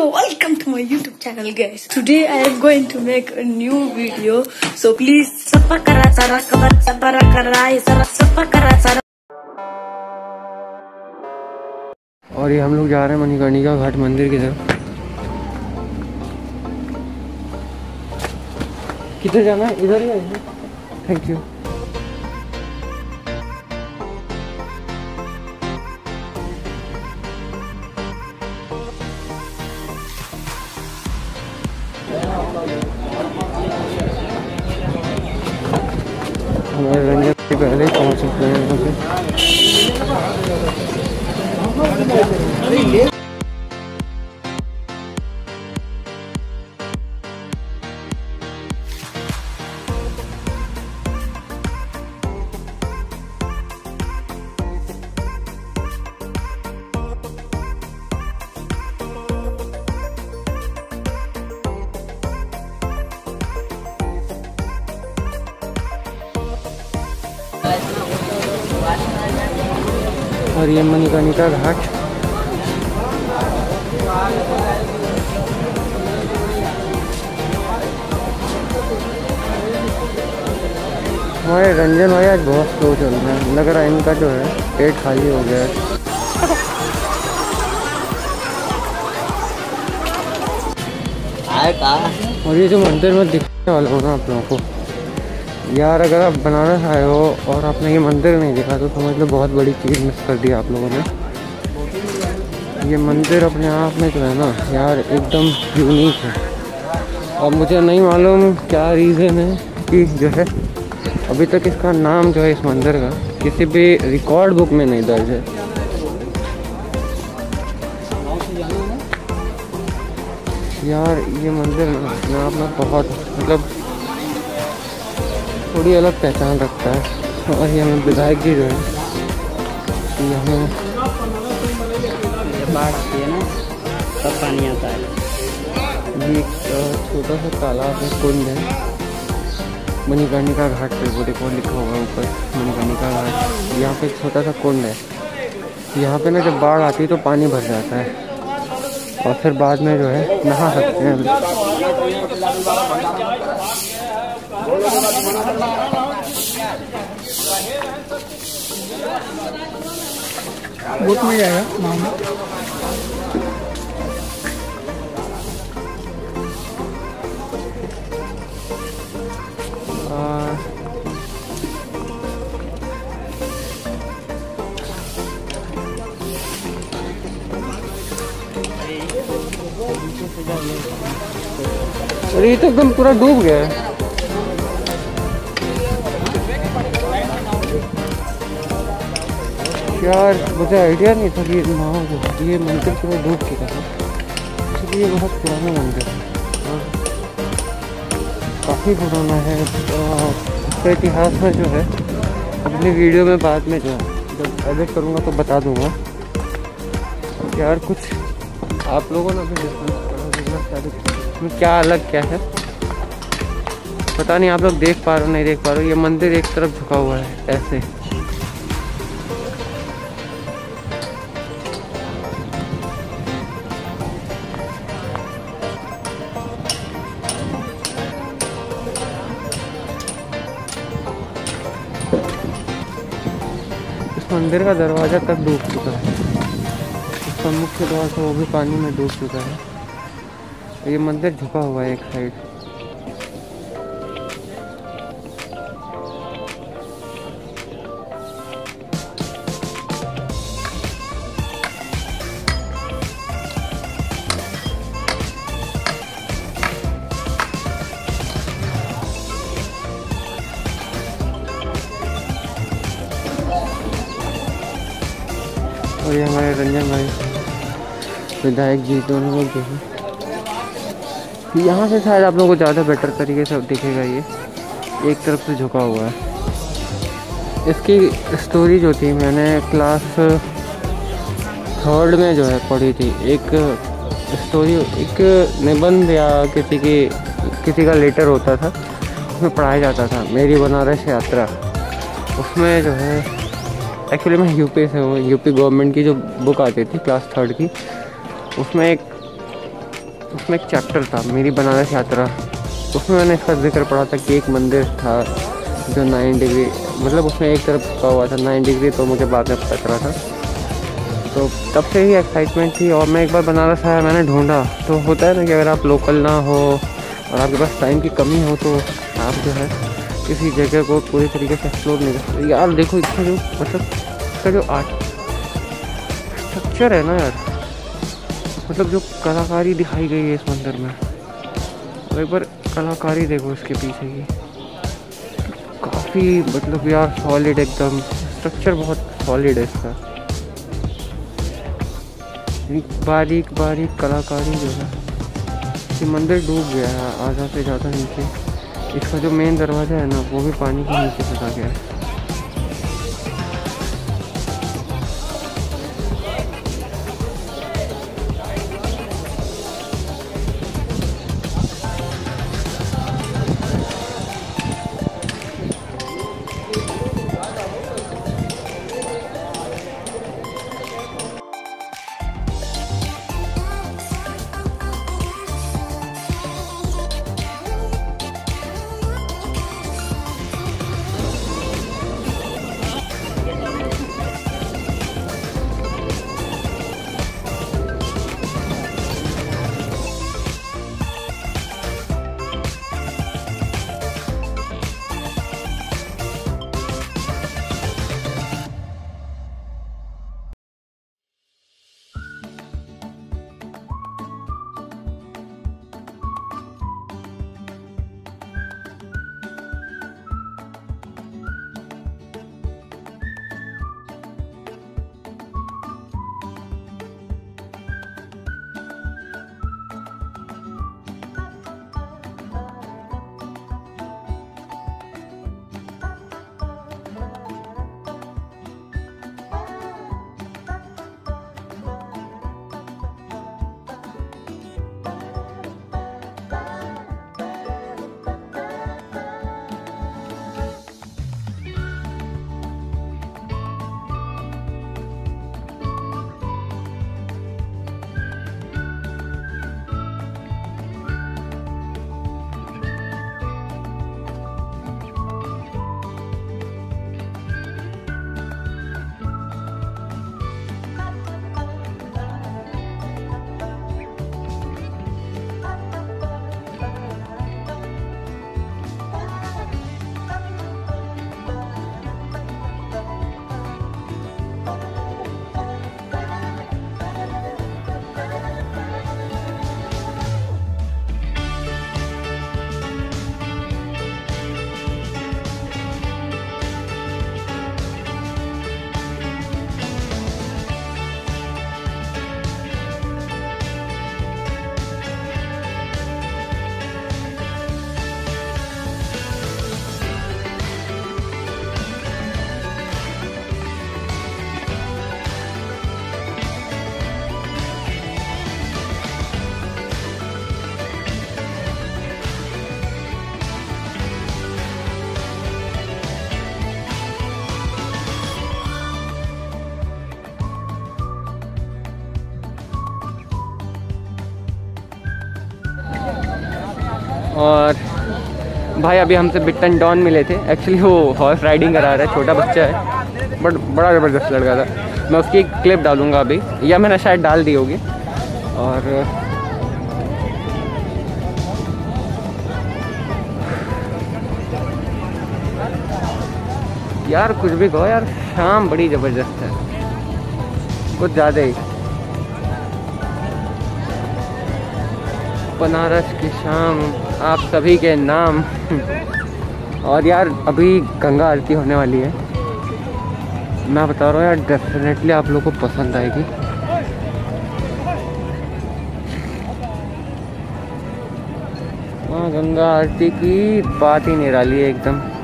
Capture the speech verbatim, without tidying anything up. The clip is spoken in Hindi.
welcome to my YouTube channel, guys. Today I am going to make a new video, so please subscribe subscribe. और ये हम लोग जा रहे हैं मणिकर्णिका घाट मंदिर की तरफ। किधर जाना है? इधर ही है। Thank you. हमारे रंजन से पहले पहुँच चुके हैं यहाँ पे। और ये मणिकर्णिका घाट। हमारे रंजन भाई आज बहुत स्लो चल रहे हैं, लग रहा है इनका जो है पेट खाली हो गया है। और ये जो मंदिर में दिखने वाला हो ना आप लोगों को यार, अगर आप बनारस आए हो और आपने ये मंदिर नहीं देखा तो समझ लो बहुत बड़ी चीज़ मिस कर दी आप लोगों ने। ये मंदिर अपने आप में जो है ना यार एकदम यूनिक है। और मुझे नहीं मालूम क्या रीज़न है कि जो है अभी तक इसका नाम जो है इस मंदिर का किसी भी रिकॉर्ड बुक में नहीं दर्ज है। यार ये मंदिर अपने आप में बहुत मतलब थोड़ी अलग पहचान रखता है। और ये हमें विधायक जी जो है ये हमें बाढ़ आती है ना तब पानी आता है। ये एक छोटा सा तालाब है, कुंड है मणिकर्णिका घाट पे। वो देखो लिखा होगा ऊपर मणिकर्णिका घाट। यहाँ पे एक छोटा सा कुंड है। यहाँ पे ना जब बाढ़ आती है तो पानी भर जाता है और फिर बाद में जो है नहा सकते हैं। बुक में जाएगा मामा। अरे ये तो एकदम पूरा डूब गया है। यार मुझे आइडिया नहीं था कि वहाँ ये मंदिर पूरा डूब चुका था, क्योंकि ये बहुत पुराना मंदिर है और काफ़ी पुराना है। इसका इतिहास में जो है अपनी वीडियो में बाद में जो है जब एडिट करूँगा तो बता दूँगा। यार कुछ आप लोगों ने भी डिस्कस क्या अलग क्या है पता नहीं, आप लोग देख पा रहे हो नहीं देख पा रहे हो। ये मंदिर एक तरफ झुका हुआ है ऐसे। इस मंदिर का दरवाजा तक डूब चुका है। इसका मुख्य द्वार से वो भी पानी में डूब चुका है। ये मंदिर झुका हुआ है एक साइड। और ये हमारे रंजन भाई विधायक जी दोनों लोग जो हैं यहाँ से शायद आप लोगों को ज़्यादा बेटर तरीके से दिखेगा। ये एक तरफ से झुका हुआ है। इसकी स्टोरी जो थी मैंने क्लास थर्ड में जो है पढ़ी थी। एक स्टोरी एक निबंध या किसी की किसी का लेटर होता था, उसमें पढ़ाया जाता था मेरी बनारस यात्रा। उसमें जो है एक्चुअली मैं यूपी से हूँ, यूपी गवर्नमेंट की जो बुक आती थी क्लास थर्ड की, उसमें एक उसमें एक चैप्टर था मेरी बनारस यात्रा, उसमें मैंने इसका जिक्र पढ़ा था कि एक मंदिर था जो नाइन डिग्री, मतलब उसमें एक तरफ का हुआ था नाइन डिग्री, तो मुझे बाद में पता चला था। तो तब से ही एक्साइटमेंट थी और मैं एक बार बनारस आया, मैंने ढूंढा। तो होता है ना कि अगर आप लोकल ना हो और आपके पास टाइम की कमी हो तो आप जो है किसी जगह को पूरी तरीके से एक्सप्लोर नहीं कर सकते। यार देखो इसका जो मतलब इसका जो आर्ट स्ट्रक्चर है ना यार, मतलब जो कलाकारी दिखाई गई है इस मंदिर में, और एक बार कलाकारी देखो इसके पीछे की, काफ़ी मतलब यार सॉलिड एकदम, स्ट्रक्चर बहुत सॉलिड है इसका। बारीक बारीक कलाकारी जो है, ये मंदिर डूब गया है आधा से ज़्यादा नीचे। इसका जो मेन दरवाज़ा है ना वो भी पानी के नीचे फंसा गया है। और भाई अभी हमसे बिट्टन डॉन मिले थे। एक्चुअली वो हॉर्स राइडिंग करा रहा है, छोटा बच्चा है बट बड़ा ज़बरदस्त लड़का था। मैं उसकी एक क्लिप डालूंगा अभी, या मैंने शायद डाल दी होगी। और यार कुछ भी कहो यार, शाम बड़ी ज़बरदस्त है, कुछ ज़्यादा ही। बनारस की शाम आप सभी के नाम। और यार अभी गंगा आरती होने वाली है, मैं बता रहा हूँ यार, डेफिनेटली आप लोगों को पसंद आएगी। वहाँ गंगा आरती की बात ही निराली है एकदम।